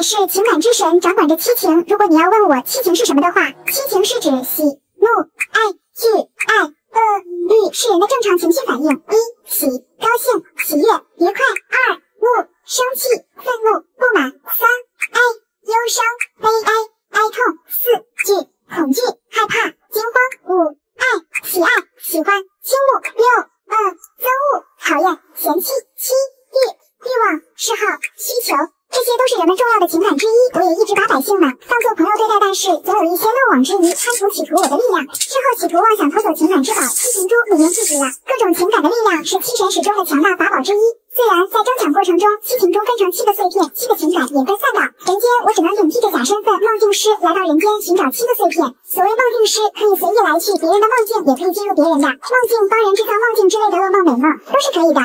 是情感之神，掌管着七情。如果你要问我七情是什么的话，七情是指喜、怒、爱、惧、爱、恶、欲，是人的正常情绪反应。一、喜，高兴、喜悦、愉快；二、怒，生气、愤怒、不满；三、哀，忧伤、悲哀、哀痛；四、惧，恐惧、害怕、惊慌；五、爱，喜爱、喜欢、倾慕；六、憎恶、讨厌、嫌弃；七、欲望、嗜好、需求。这些都是人们重要的情感之一。我也一直把百姓们当作朋友对待，但是总有一些漏网之鱼，贪图企图我的力量，事后企图妄想偷走情感之宝。七情珠里面聚集了各种情感的力量，是七神使中的强大法宝之一。虽然在争抢过程中，七情珠分成七个碎片，七个情感也分散到人间，我只能顶替着假身份梦境师来到人间寻找七个碎片。所谓梦境师，可以随意来去别人的梦境，也可以进入别人的梦境，帮人制造梦境之类的噩梦美梦，都是可以的。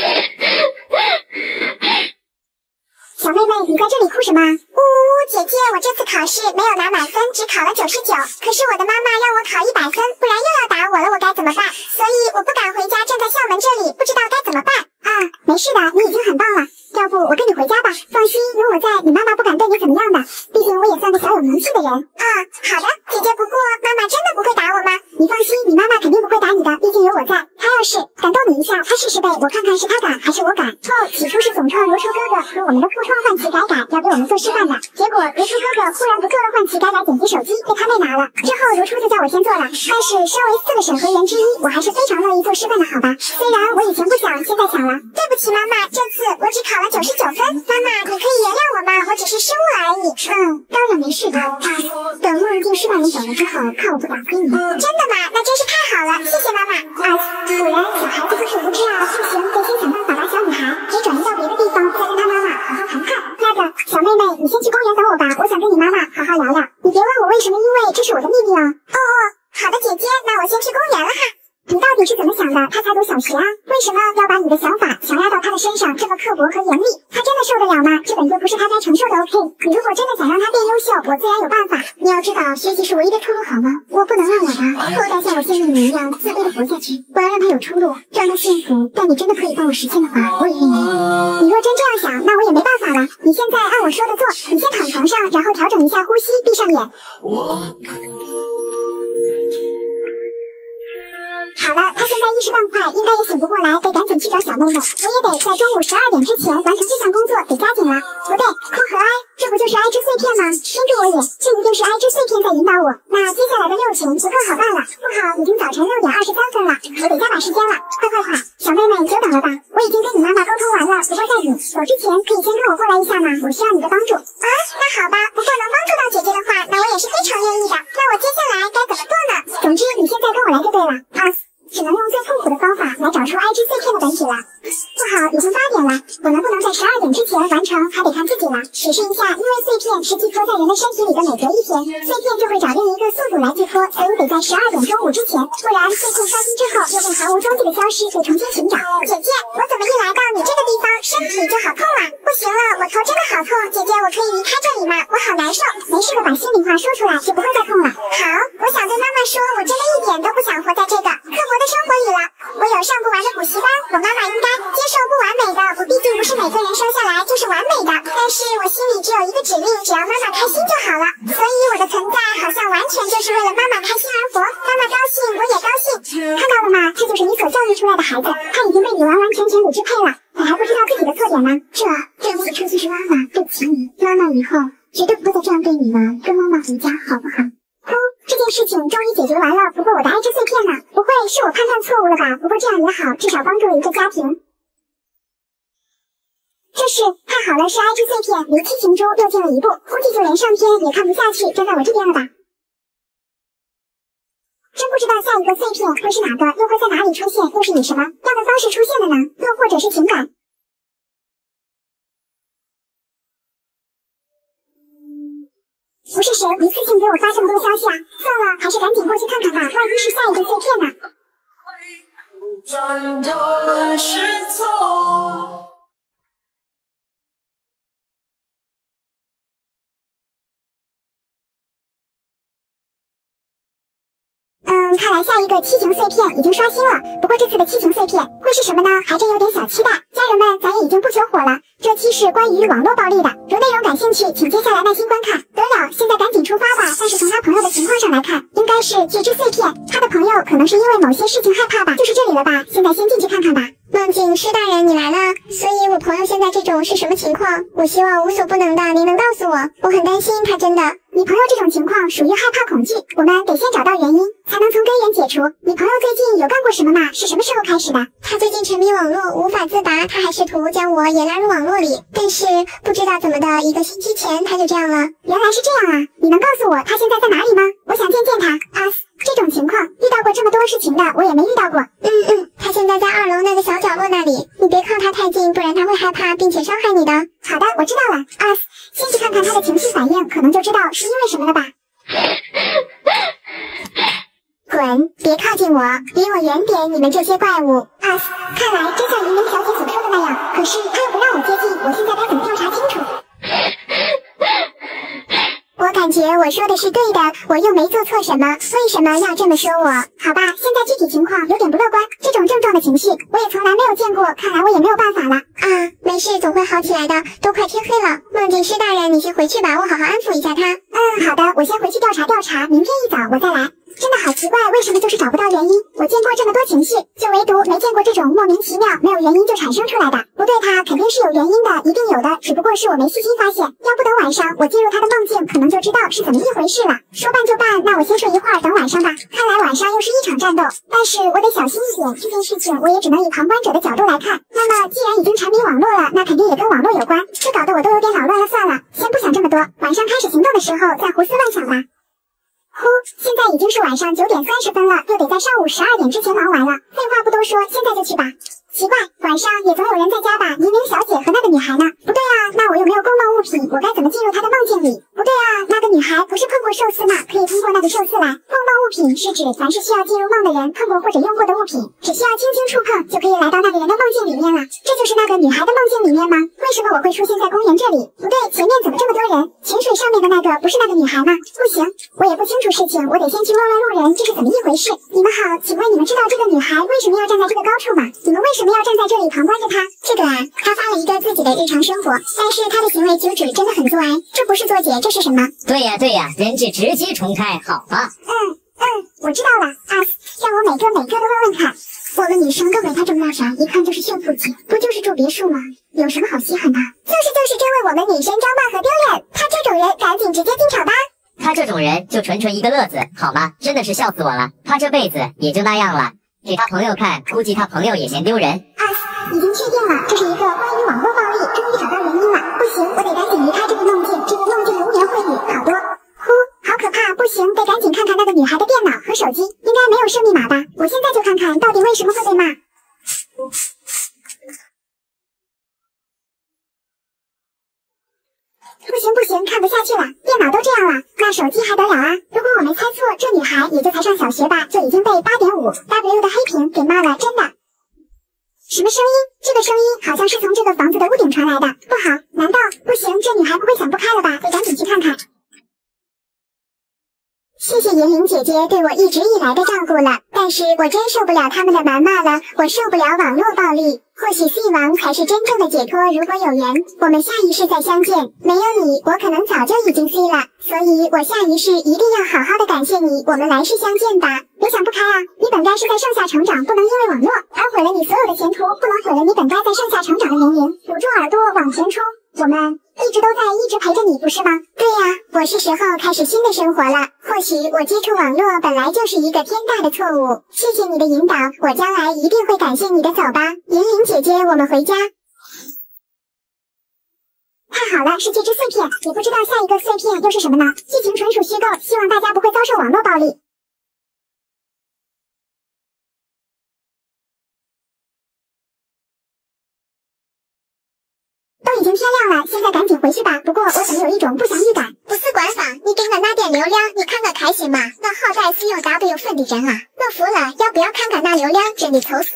小妹妹，你在这里哭什么？呜呜，姐姐，我这次考试没有拿满分，只考了99，可是我的妈妈让我考100分，不然又要打我了，我该怎么办？所以我不敢回家，站在校门这里，不知道该怎么办。没事的，你已经很棒了。要不我跟你回家吧，放心，有我在，你妈妈不敢对你怎么样的。毕竟我也算个小有名气的人。好的，姐姐。不过妈妈真的不会打我吗？你放心，你妈妈肯定不会打你的，毕竟有我在。她要是敢动你一下，她试试呗，我看看是她敢还是我敢。起初是总创如初哥哥和我们的副创唤起改要给我们做示范的，结果如初哥哥忽然不够了，唤起改剪辑手机被他妹拿了。之后如初就叫我先做了，但是身为4个审核员之一，我还是非常乐意做示范的，好吧？虽然我以前不想，现在想了。对不起妈妈，这次我只考了99分。妈妈，你可以原谅我吗？我只是失误而已。当然没事的。等路人镜示范人走了之后，看我不打死你。真的吗？那真是太好了，谢谢妈妈。果然小孩子就是无知啊，不行，得先想办法把小女孩给转移到别的地方，再跟她妈妈好好谈判。那个小妹妹，你先去公园等我吧，我想跟你妈妈好好聊聊。你别问我为什么，因为这是我的秘密哦。好的姐姐，那我先去公园了哈。你到底是怎么想的？他才读小学啊，为什么要把你的想法强压到他的身上，这么刻薄和严厉？他真的受得了吗？这本就不是他该承受的。OK， 你如果真的想让他变优秀，我自然有办法。你要知道，学习是唯一的出路，好吗？我不能让我的后代像我现在你一样自卑的活下去，我要让他有出路，让他幸福。但你真的可以帮我实现的话，我也愿意。你若真这样想，那我也没办法了。你现在按我说的做，你先躺床上，然后调整一下呼吸，闭上眼。好了，他现在意识半快，应该也醒不过来，得赶紧去找小妹妹。我也得在中午12点之前完成这项工作，得加紧了。不对，空和哀，这不就是哀之碎片吗？跟着我也，这一定是哀之碎片在引导我。那接下来的6情就更好办了。不好，已经早晨6点23分了，我得加把时间了。快，小妹妹久等了吧？我已经跟你妈妈沟通完了，不过在你走之前，可以先跟我过来一下吗？我需要你的帮助。那好吧，不过能帮助到姐姐的话，那我也是非常愿意的。那我接下来该怎么做呢？总之，你现在跟我来就对了。只能用最痛苦的方法来找出哀之碎片的本体了。不好，已经8点了，我能不能在12点之前完成，还得看自己了。试一下，因为碎片是寄托在人的身体里的，每隔1天，碎片就会找另一个宿主来寄托，所以得在12点中午之前，不然碎片刷新之后又会毫无踪迹的消失，得重新寻找。姐姐，我怎么一来到你这个地方，身体就好痛啊？不行了，我头真的好痛，姐姐，我可以离开这里吗？我好难受。没事的，把心里话说出来，就不会再痛了。好，我想对妈妈说，我真的一点都不想活在这个刻薄的生活里了。我有上不完的补习班，我妈妈应该接受不完美的。我毕竟不是每个人生下来就是完美的，但是我心里只有一个指令，只要妈妈开心就好了。所以我的存在好像完全就是为了妈妈开心而活，妈妈高兴我也高兴。看到了吗？这就是你所教育出来的孩子，他已经被你完完全全给支配了，你还不知道自己的错点吗？对不起，这就是妈妈，对不起你，妈妈以后绝对不会再这样对你了，跟妈妈回家好不好？这件事情终于解决完了，不过我的哀之碎片呢？不会是我判断错误了吧？不过这样也好，至少帮助了一个家庭。太好了，是哀之碎片，离七情珠又近了一步，估计就连上天也看不下去，站在我这边了吧？真不知道下一个碎片会是哪个，又会在哪里出现，又是以什么样的方式出现的呢？又或者是情感？不是谁一次性给我发这么多消息啊！算了，还是赶紧过去看看吧，万一是下一个碎片呢？转头是错。 看来下一个七情碎片已经刷新了。不过这次的七情碎片会是什么呢？还真有点小期待。家人们，咱也已经不求火了。这期是关于网络暴力的，如内容感兴趣，请接下来耐心观看。得了，现在赶紧出发吧。但是从他朋友的情况上来看，应该是巨之碎片。他的朋友可能是因为某些事情害怕吧。就是这里了吧？现在先进去看看吧。 梦境师大人，你来了。所以我朋友现在这种是什么情况？我希望无所不能的您能告诉我，我很担心他真的。 你朋友这种情况属于害怕恐惧，我们得先找到原因，才能从根源解除。你朋友最近有干过什么吗？是什么时候开始的？ 他最近沉迷网络无法自拔，他还试图将我也拉入网络里，但是不知道怎么的1个星期前他就这样了。 原来是这样啊！你能告诉我他现在在哪里吗？我想见见他。这种情况遇到过这么多事情的，我也没遇到过。 他现在在2楼那个小角落那里，你别靠他太近，不然他会害怕并且伤害你的。 好的，我知道了。先去看看他的情绪反应，可能就知道是因为什么了吧。滚！别靠近我，离我远点！你们这些怪物！看来真像云林小姐所说的那样，可是他又不让我接近，我现在该怎么调查清楚？我感觉我说的是对的，我又没做错什么，为什么要这么说我？好吧，现在具体情况有点不乐观，这种症状的情绪我也从来没有见过，看来我也没有办法了。 没事，总会好起来的，都快天黑了。梦境师大人，你先回去吧，我好好安抚一下他。 好的，我先回去调查，明天一早我再来。真的好奇怪，为什么就是找不到原因？我见过这么多情绪，就唯独没见过这种莫名其妙没有原因就产生出来的。不对，他肯定是有原因的，一定有的，只不过是我没细心发现。要不等晚上我进入他的梦境，可能就知道是怎么一回事了。说办就办，那我先睡一会儿，等晚上吧。看来晚上又是一场战斗，但是我得小心一点，这件事情我也只能以旁观者的角度来看。那么既然已经沉迷网络了，那肯定也跟网络有关，这搞得我都有点扰乱了。算了，先不想这么多，晚上开始行动的时候再胡思乱想吧。现在已经是晚上9点30分了，又得在上午12点之前忙完了。废话不多说，现在就去吧。奇怪，晚上也总有人在家吧？明明小姐和那个女孩呢？不对啊，那我又没有公梦物品，我该怎么进入她的梦境里？不对啊，那个女孩不是碰过寿司吗？可以通过那个寿司来。梦物品是指凡是需要进入梦的人碰过或者用过的物品，只需要轻轻触碰就可以来到那个人的梦境里面了。这就是那个女孩的梦境里面吗？为什么我会出现在公园这里？不对，前面怎么这么多人？泉水上面的那个不是那个女孩吗？不行，我也不清楚事情，我得先去问问路人，这是怎么一回事？你们好，请问你们知道这个女孩为什么要站在这个高处吗？你们为什么要站在这里旁观着她？这个她发了一个自己的日常生活，但是她的行为举止真的很作哀，这不是作解，这是什么？ 对呀，人质直接重开，好吧？ 我知道了。让我每个都问问看。我们女生都没他这么大傻，一看就是炫富级，不就是住别墅吗？有什么好稀罕的？就是真为我们女生装扮和丢脸。他这种人赶紧直接进场吧。 他这种人就纯一个乐子，好吗？真的是笑死我了。他这辈子也就那样了，给他朋友看，估计他朋友也嫌丢人。 已经确定了，这是一个关于网络暴力，终于找到原因了。不行，我得赶紧离开这个梦境，这个梦境的污言秽语好多。好可怕！不行，得赶紧看看那个女孩的电脑和手机，应该没有设密码吧？我现在就看看到底为什么会被骂。不行，看不下去了，电脑都这样了，那手机还得了啊？如果我没猜错，这女孩也就才上小学吧，就已经被 8.5W 的黑屏给骂了，真的。什么声音？这个声音好像是从这个房子的屋顶传来的，不好，难道不行？这女孩不会想不开了吧？得赶紧去看看。谢谢银铃姐姐对我一直以来的照顾了，但是我真受不了他们的谩骂了，我受不了网络暴力。或许 C 王才是真正的解脱，如果有缘，我们下一世再相见。没有你，我可能早就已经 C 了，所以我下一世一定要好好的感谢你，我们来世相见吧。别想不开啊，你本该是在盛夏成长，不能因为网络而毁了你所有的前途，不能毁了你本该在盛夏成长的年龄。捂住耳朵往前冲，我们一直都在，一直陪着你，不是吗？对呀，我是时候开始新的生活了。或许我接触网络本来就是一个天大的错误，谢谢你的引导，我将来一定会感谢你的。走吧，银铃姐姐，我们回家。太好了，是这只碎片，也不知道下一个碎片又是什么呢？剧情纯属虚构，希望大家不会遭受网络暴力。都已经天亮了，现在赶紧回去吧。不过我怎么有一种不祥预感？ 不是管法，你给我拿点流量，你看看开心吗？那好歹是用 W 分的人啊，我服了，要不要看看那流量？真的愁死了。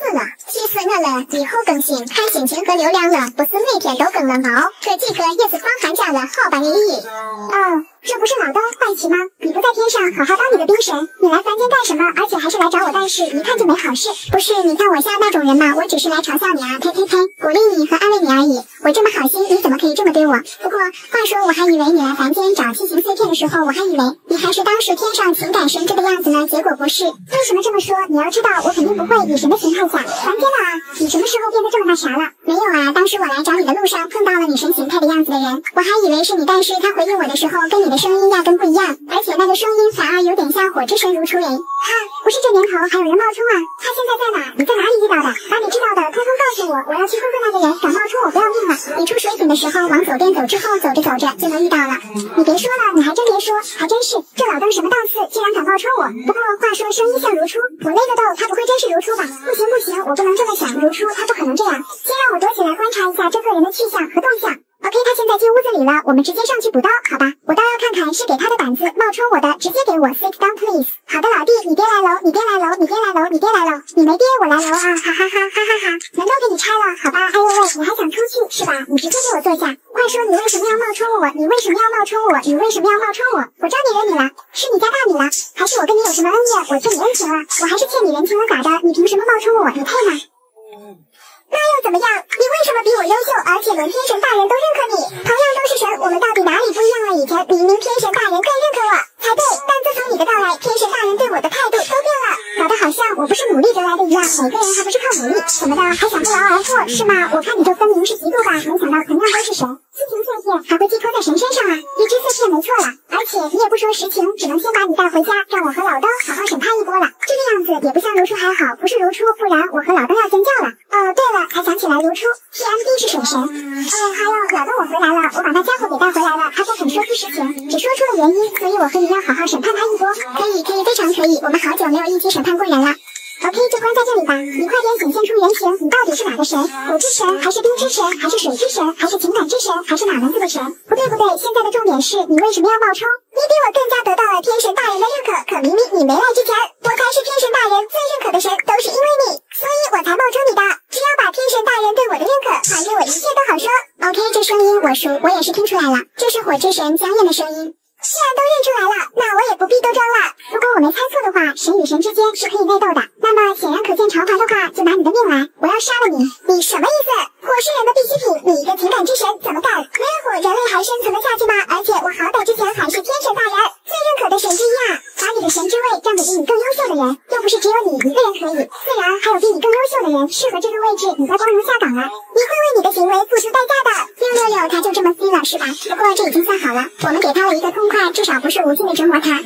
气死我了！以后更新看心情和流量了，不是每天都更了毛。这几个也是放寒假了，好吧你。 哦，这不是老登坏棋吗？你不在天上好好当你的兵神，你来凡间干什么？而且还是来找我办事，一看就没好事。不是你看我像那种人吗？我只是来嘲笑你啊，呸呸呸，鼓励你和安慰你而已。我这么好心，你怎么可以这么对我？不过话说，我还以为你来凡间找七情碎片的时候，我还以为你还是当时天上情感神这个样子呢，结果不是。为什么这么说？你要知道，我肯定不会以神的形态下凡间了啊！你什么时候变得这么那啥了？没有啊，当时我来找你的路上碰到了你神形态的样子的人，我还以为是你，但是他回应我的时候跟你的声音压根不一样，而且那个声音反而有点像火之神如初人。哈，不是这年头还有人冒充啊？他现在在哪？你在哪里遇到的？把你知道的通通告诉我，我要去问问那个人，敢冒充我不要命了。你出水井的时候往左边走之后，走着走着就能遇到了。你别说了，你还真别说，还真是这老登什么档次，竟然敢冒充我。不过话说声音像如初，我那个豆他不会真是如初吧？不行不行，我不能这么想，如初他不可能这样。先让我躲起来观察一下这个人的去向和动向。OK， 他现在进屋子里了，我们直接上去补刀，好吧？我倒要看看是给他的板子冒充我的，直接给我 sit down please。好的，老弟，你别来楼，你别来楼，你别来楼，你别来楼，你没爹我来楼啊，哈哈哈哈哈哈！门都给你拆了，好吧？哎呦喂，你还想出去是吧？你直接给我坐下。快说你为什么要冒充我？你为什么要冒充我？你为什么要冒充我？我招你惹你了？是你家大你了？还是我跟你有什么恩怨？我欠你恩情了？我还是欠你人情了咋的？你凭什么冒充我？你配吗？那又怎么样？你为什么比我优秀，而且连天神大人都认可你？同样都是神，我们到底哪里不一样了？以前明明天神大人更认可我才对，但自从你的到来，天神大人对我的态度都变了，搞得好像我不是努力得来的一样。每个人还不是靠努力，怎么的还想不劳而获是吗？我看你这分明是嫉妒吧？没想到同样都是神，七情碎片还会寄托在神身上啊！一只碎片没错了，而且你也不说实情，只能先把你带回家，让我和老登好好审判一波了。这个样子也不像如初还好，不是如初，不然我和老登要尖叫了。哦，对了，还想起来如初 TMD 是水神。还有老登我回来了，我把那家伙给带回来了，他不肯说出实情，只说出了原因，所以我和你要好好审判他一波。可以，非常可以，我们好久没有一起审判过人了。OK， 就关在这里吧。你快点显现出原型，你到底是哪个神？火之神，还是冰之神，还是水之神，还是情感之神，还是哪门子的神？不对，现在的重点是你为什么要冒充？你比我更加得到了天神大人的认可，可明明你没来之前，我才是天神大人最认可的神，都是因为你，所以我才冒充你的。只要把天神大人对我的认可还给我，一切都好说。OK， 这声音我熟，我也是听出来了，这是火之神江焰的声音。既然都认出来了，那我也不必斗争了。如果我没猜错的话，神与神之间是可以内斗的，那么显然可见偿还的话，就拿你的命来，我要杀了你。你什么意思？火是人的必需品，你一个情感之神怎么干？没有火，人类还生存得下去吗？而且我好歹之前还是天神大人最认可的神之一啊！把你的神之位让给比你更优秀的人，又不是只有你一个人可以，自然还有比你更优秀的人适合这个位置，你在光荣下岗了。你会为你的行为付出代价的。666他就这么 C 了是吧？不过这已经算好了，我们给他了一个痛快，至少不是无尽的折磨他。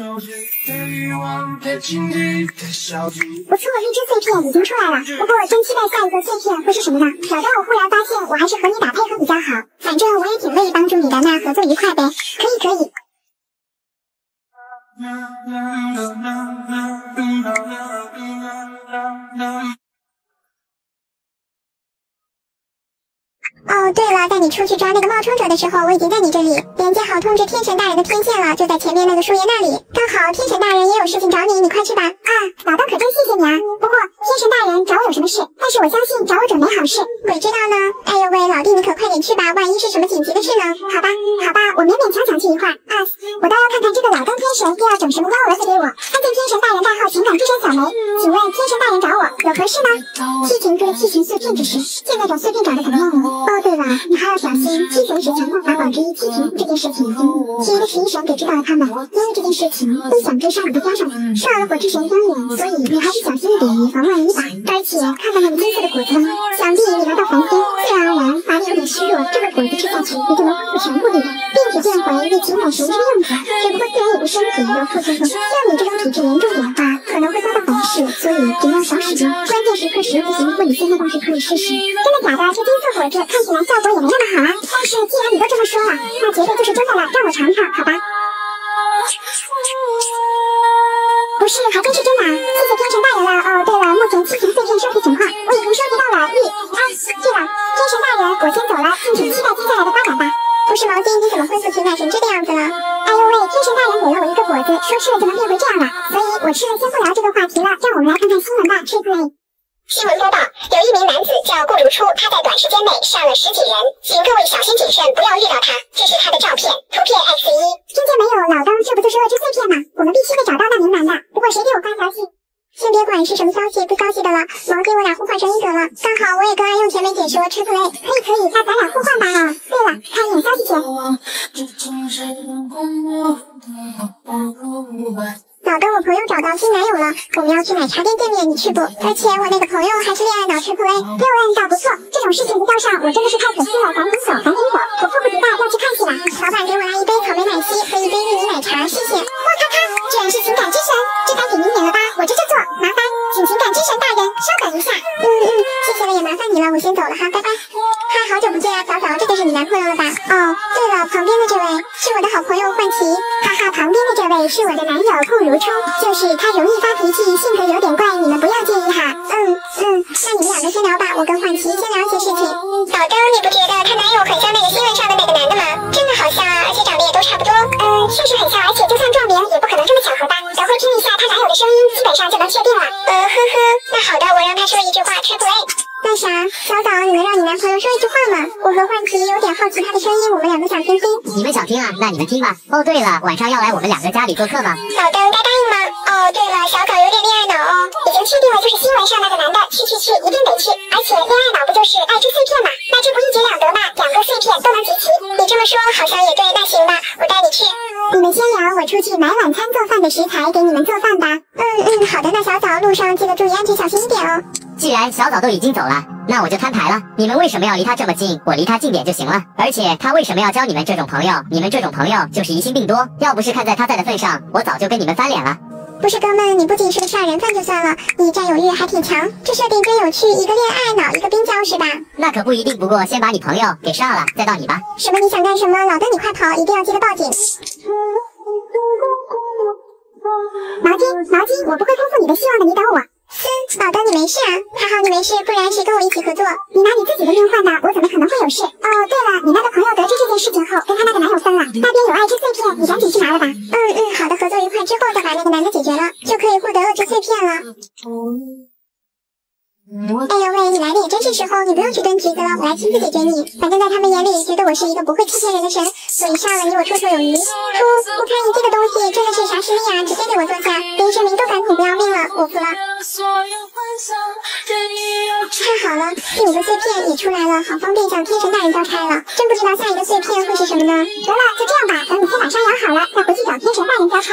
不错，一只碎片已经出来了，不过真期待下一个碎片会是什么呢？老登，我忽然发现我还是和你打配合比较好，反正我也挺乐意帮助你的，那合作愉快呗。可以。哦，对了，在你出去抓那个冒充者的时候，我已经在你这里连接好通知天神大人的天线了，就在前面那个树叶那里。刚好天神大人也有事情找你，你快去吧。啊，老登可真谢谢你啊。不过天神大人找我有什么事？但是我相信找我准没好事。鬼知道呢。哎呦喂，老弟你可快点去吧，万一是什么紧急的事呢？好吧，我勉勉强强去一会儿。啊，我倒要看看这个老登天神又要整什么幺蛾子给我。看见天神大人代号情感之神小梅，请问天神大人找我有何事呢？七情追七情碎片之事，见那种碎片长得怎么样呢？哦，对了，你还要小心，七贼是强大法宝之一七情这件事情，其余的11神给知道了他们，因为这件事情都想追杀你的雕上去，受了火之神殃眼，所以你还是小心一点，以防万一吧。而且看到那个金色的果子了吗？想必你来到凡间，自然而然法力有点虚弱，这个果子吃下去，你就能恢复全部力量，并且变回一情感神之样子。只不过自然也不身体有副作用，像你这种体质严重点的话，可能会遭到反噬，所以尽量少使用，关键时刻使用不行，或你现在倒是可以试试。真的假的？这金色果子看起来效果也没那么好啊，但是既然你都这么说了，那绝对就是真的了，让我尝尝，好吧？不是，还真是真的啊！谢谢天神大人了。哦，对了，目前七情碎片收皮情况，我已经收集到了对了，天神大人，我先走了，敬请期待接下来的发展吧。不是毛巾，你怎么恢复情感神这个样子了？哎呦喂，天神大人给了我一个果子，说吃了就能变回这样了，所以我吃了先不聊这个话题了，让我们来看看新闻吧。Triple A。 新闻播报：有一名男子叫顾如初，他在短时间内杀了10几人，请各位小心谨慎，不要遇到他。这是他的照片，图片 X1。 听见没有，老登，这不就是恶之碎片吗？我们必须会找到那名男的。不过谁给我发消息？先别管是什么消息，不消息的了，毛给我俩互换成一个了。刚好我也跟爱用前面解说AAA，可以，那咱俩互换吧啊。对了，看一眼消息前。老登，我朋友找到新男友了，我们要去奶茶店见面，你去不？而且我那个朋友还是恋爱脑AAA，6N倒不错。这种事情一到上，我真的是太可惜了，赶紧走，我迫不及待要去看戏了。老板，给我来一杯草莓奶昔和一杯芋泥奶茶，谢谢。哇咔咔，居然是情感之神，这该给明年了吧？我这就做，麻烦请情感之神大人稍等一下。谢谢了，也麻烦你了，我先走了哈，拜拜。嗨，好久不见啊，早早，这就是你男朋友了吧？哦，对了，旁边的这位是我的好朋友幻琪，哈哈，旁边的这位是我的男友顾如初，就是他容易发脾气，性格有点怪，你们不要介意哈。那你们两个先聊吧，我跟幻琪先聊一些事情。 老登，你不觉得她男友很像那个新闻上的那个男的吗？真的好像啊，而且长得也都差不多。确实很像，而且就算撞脸也不可能这么巧合吧？等会听一下他男友的声音，基本上就能确定了。那好的，我让他说一句话，AAA。 那啥，小枣，你能让你男朋友说一句话吗？我和幻琪有点好奇他的声音，我们两个想听听。 你们想听啊？那你们听吧。哦，对了，晚上要来我们2个家里做客吗？ 老登，该答应吗？哦，对了，小枣有点恋爱脑哦，已经确定了，就是新闻上那个男的，去，一定得去。而且恋爱脑不就是爱之碎片嘛？那这不一举两得吗？2个碎片都能集齐。你这么说好像也对，那行吧，我带你去。 你们先聊，我出去买晚餐做饭的食材给你们做饭吧。好的，那小枣路上记得注意安全，小心一点哦。 既然小枣都已经走了，那我就摊牌了。你们为什么要离他这么近？我离他近点就行了。而且他为什么要交你们这种朋友？你们这种朋友就是疑心病多。要不是看在他在的份上，我早就跟你们翻脸了。 不是哥们，你不仅是个杀人犯就算了，你占有欲还挺强，这设定真有趣，一个恋爱脑，一个冰胶是吧？ 那可不一定，不过先把你朋友给杀了，再到你吧。 什么？你想干什么？老登，你快跑，一定要记得报警。毛巾，我不会辜负你的希望的，你等我。老登，你没事啊？还好你没事，不然谁跟我一起合作？你拿你自己的命换的，我怎么可能会有事？哦，对了，你那个朋友得知这件事情后，跟他那个男友分了，那边有爱之碎片，你赶紧去拿了吧。好的，合作愉快之后再把那个男的解决了，就可以获得恶之碎片了。哎呦喂，你来的也真是时候，你不用去蹲局子了，我来亲自解决你。反正在他们眼里，觉得我是一个不会欺骗人的神，所以杀了你我绰绰有余。不可以，这个东西真的是啥实力啊？直接给我坐下，连生命都敢捅，不要命了，我服了。太好了，第5个碎片也出来了，好方便向天神大人交差了。真不知道下一个碎片会是什么呢？得了，就这样吧，等你先把山养好了，再回去找天神大人交差。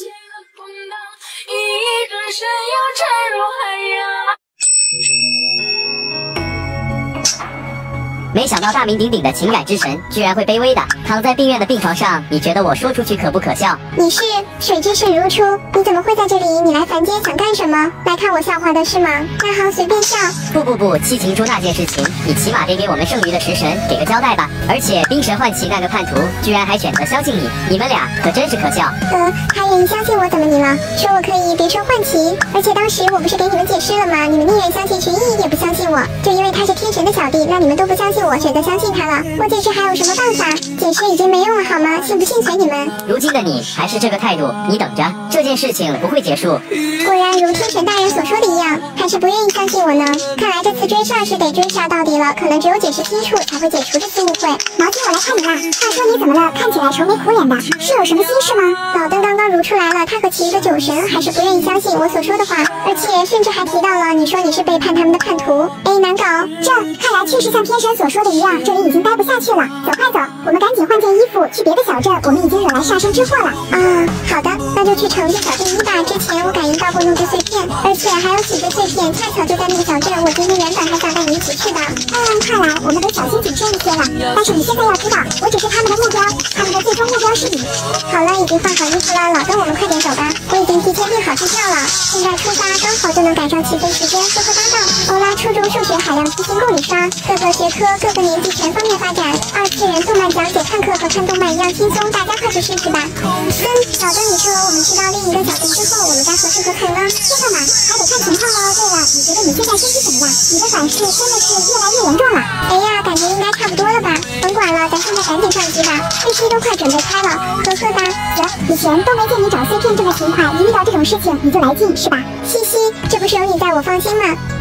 没想到大名鼎鼎的情感之神居然会卑微的躺在病院的病床上，你觉得我说出去可不可笑？ 你是水之神如初，你怎么会在这里？你来凡间想干什么？来看我笑话的是吗？那好，随便笑。 不，七情珠那件事情，你起码得给我们剩余的食神给个交代吧。而且冰神幻琪那个叛徒居然还选择相信你，你们俩可真是可笑。 他愿意相信我怎么你了？说我可以别称幻琪，而且当时我不是给你们解释了吗？你们宁愿相信群一也不相信我，就因为他是天神的小弟，那你们都不相信我，选择相信他了。我解释还有什么办法？解释已经没用了好吗？信不信随你们。 如今的你还是这个态度，你等着，这件事情不会结束。 果然如天神大人所说的一样，还是不愿意相信我呢。看来这次追杀是得追杀到底了，可能只有解释清楚才会解除这次误会。 毛巾，我来看你啦。话说你怎么了？看起来愁眉苦脸的，是有什么心事吗？ 老登刚刚如出来了，他和其余的9神还是不愿意相信我所说的话，而且甚至还提到了你说你是背叛他们的叛徒。难搞， 这看来确实像天神所说的一样，这里已经待不下去了。走，快走，我们赶紧换件衣服去别的小镇，我们已经惹来杀身之祸了。 好的，那就去城镇小镇1吧。之前我感应到过怒之碎片，而且还有几个碎片恰巧就在那个小镇，我今天原本还想带你一起去的。 看来我们得小心谨慎一些了。但是你现在要知道，我只是他们的目标，他们的最终目标是你。 好了，已经换好衣服了，老登，我们快点走吧。我已经提前订好机票了，现在出发刚好就能赶上起飞时间，呵呵搭档。欧拉初中数学海量题型供你刷，各个学科各各个年纪全方面发展。二次元动漫讲解看课和看动漫一样轻松，大家快去试试吧。老邓，你说我们去到另一个小镇之后，我们该何去何从呢？ 这个嘛，还得看情况哦。对了，你觉得你现在身体怎么样？你的反噬真的是越来越严重了。 哎呀，感觉应该差不多了吧？甭管了，咱现在赶紧上机吧，飞机都快准备开了。呵呵哒。 以前都没见你找碎片这么勤快，一遇到这种事情你就来劲是吧？ 嘻嘻，这不是有你在我放心吗？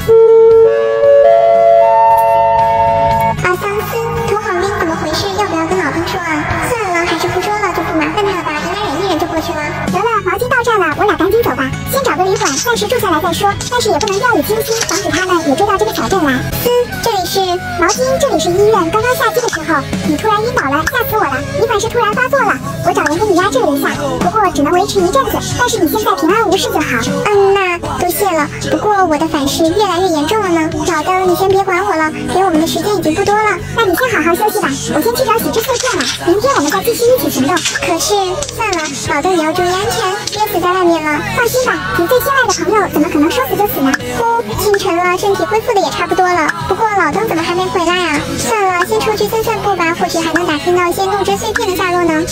桑斯，同行兵怎么回事？要不要跟老邓说啊？算了，还是不说了，就不麻烦他了吧，应该忍一忍就过去了。 得了，毛巾到这了，我俩赶紧走吧，先找个旅馆暂时住下来再说，但是也不能掉以轻心，防止他们也追到这个小镇来。 这里是毛巾，这里是医院。刚刚下机的时候，你突然晕倒了，吓死我了！你反噬突然发作了，我找人给你压制了一下，不过只能维持一阵子，但是你现在平安无事就好。 那多谢了。不过我的反噬越来越严重了呢。老邓，你先别管我了，给我们的时间已经不多了。 那你先好好休息吧，我先去找喜之碎片了，明天我们再继续一起行动。 可是算了，老邓你要注意安全，憋死在外面了。 放心吧，你最心爱的朋友怎么可能说死就死呢？ 清晨了，身体恢复的也差不多了。不过老邓怎么还没回来啊？算了，先出去散散步吧，或许还能打听到一些怒之碎片的下落呢。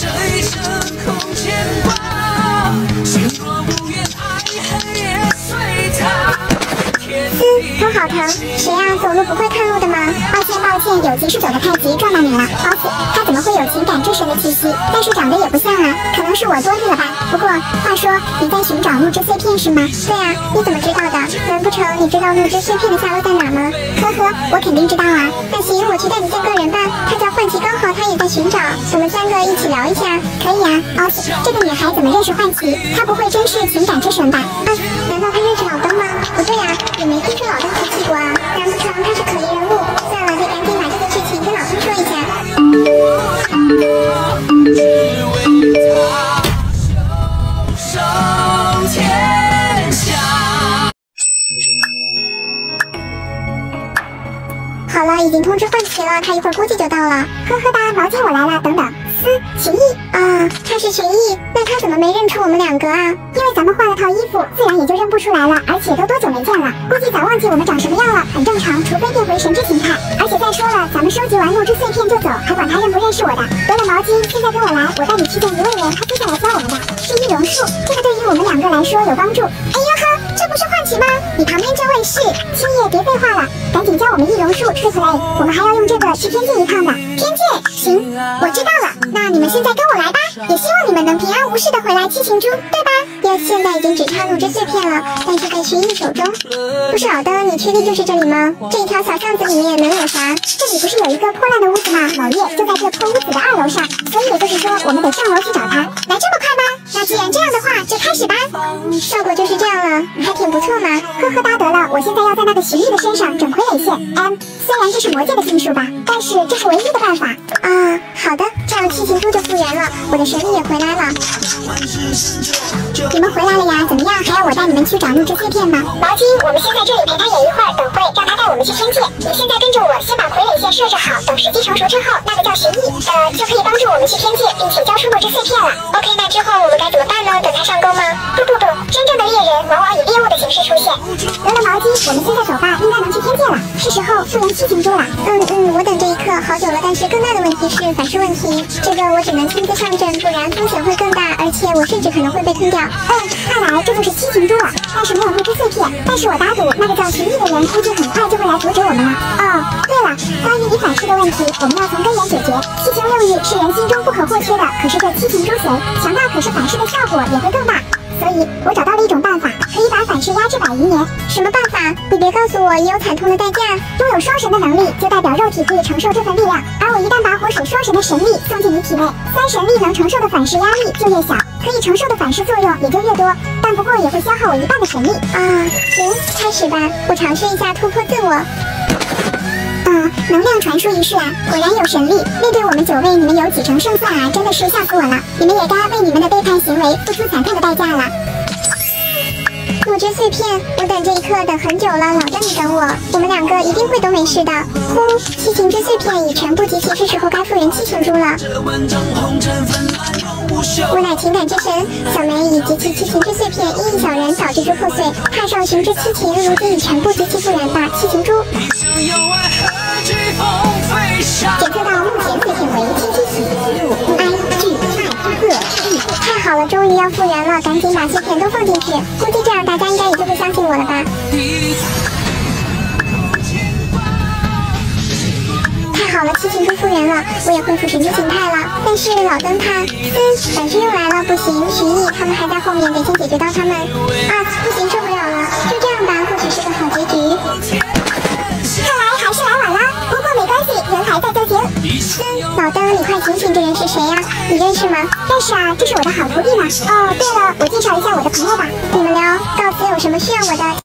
头好疼，谁呀？走路不会看路的吗？ 抱歉，有急事走得太急，撞到你了。boss，他怎么会有情感之神的气息？但是长得也不像啊，可能是我多虑了吧。不过话说，你在寻找怒之碎片是吗？ 对啊，你怎么知道的？难不成你知道怒之碎片的下落在哪吗？ 呵呵，我肯定知道啊。 那行，我去带你见个人吧，他叫幻琪，刚好他也在寻找，我们三个一起聊一下。 可以啊。boss，这个女孩怎么认识幻琪？她不会真是情感之神吧？ 难道她认识老邓吗？不对啊，也没听说老邓提起过啊。难不成她是可疑人物？算了，得赶紧把这个事情跟老邓说一下。好了，已经通知幻琪了，他一会儿估计就到了。 呵呵哒，毛巾我来了，等等。群艺啊，他是群艺，那他怎么没认出我们两个啊？ 因为咱们换了套衣服，自然也就认不出来了，而且都多久没见了，估计早忘记我们长什么样了，很正常，除非变回神之形态。而且再说了，咱们收集完怒之碎片就走，还管他认不认识我的。得了，毛巾，现在跟我来，我带你去见一位人，他接下来教我们的是易容术，这个对于我们两个来说有帮助。哎呦呵，这不是幻琪吗？你旁边这位是青叶，别废话了，赶紧教我们易容术 ，Triple， 我们还要用这个去天界一趟的。天界，行，我知道了。那你们现在跟我来吧，也希望你们能平安无事的回来七情珠，对吧？现在已经只差怒之碎片了，但是在群艺手中。不是老邓，你确定就是这里吗？这一条小巷子里面能有啥？ 这里不是有一个破烂的屋子吗？某夜就在这破屋子的2楼上，所以也就是说，我们得上楼去找他。来这么快吗？那既然这样的话，就开始吧。 效果就是这样了，还挺不错嘛。 呵呵哒，得了，我现在要在那个群艺的身上整傀儡线。虽然这是魔界的禁术吧，但是这是唯一的办法。 好的，这样七情珠就复原了，我的神力也回来了。 你们回来了呀？怎么样？还要我带你们去找怒之碎片吗？毛巾，我们先在这里陪他演一会儿，等会让他带我们去天界。你现在跟着我，先把傀儡线设置好，等时机成熟之后，那个叫寻艺，就可以帮助我们去天界，并且交出怒之碎片了。OK， 那之后我们该怎么办呢？等他上钩吗？不，真正的猎人往往以猎物的形式出现。得了，毛巾，我们现在走吧，应该能去天界了，是时候复原七情珠了。 我等这一刻好久了，但是更大的问题是反噬问题，这个我只能亲自上阵，不然风险会更大，而且我甚至可能会被吞掉。 看来这就是七情珠了，但是没有怒之碎片。但是我打赌那个叫群艺的人估计很快就会来阻止我们了。对了，关于你反噬的问题，我们要从根源解决。七情六欲是人心中不可或缺的，可是这七情珠髓强大，可是反噬的效果也会更大。所以我找到了一种办法，可以把反噬压制100余年。 什么办法？你别告诉我也有惨痛的代价。 拥有双神的能力，就代表肉体可以承受这份力量。而我一旦把火属双神的神力送进你体内，3神力能承受的反噬压力就越小，可以承受的反噬作用也就越多。但不过也会消耗我1半的神力。 行，开始吧，我尝试一下突破自我。 能量传输仪式啊，果然有神力。面对我们9位，你们有几成胜算啊？真的是吓死我了！你们也该为你们的背叛行为付出惨痛的代价了。 怒之碎片，我等这一刻等很久了，老邓你等我，我们两个一定会都没事的。七情之碎片已全部集齐，是时候该复原七情珠了。我乃情感之神，小梅已集齐七情之碎片，一小人早蜘蛛破碎，踏上寻之七情，如今已全部集齐复原吧，七情珠。 检测到目前碎片为777入 IGI 太好了，终于要复原了，赶紧把碎片都放进去。估计这样大家应该也就会相信我了吧。太好了，七情都复原了，我也恢复神经形态了。但是老登他，反噬又来了，不行，徐艺他们还在后面，得先解决到他们。啊，不行，受不了了，就这样吧，或许是个好结局。 看来还是来晚了，不过没关系，人还在就行。 老登，你快醒醒，这人是谁呀？你认识吗？ 认识啊，这是我的好徒弟呢。哦，对了，我介绍一下我的朋友吧。 你们聊，告辞有什么需要我的？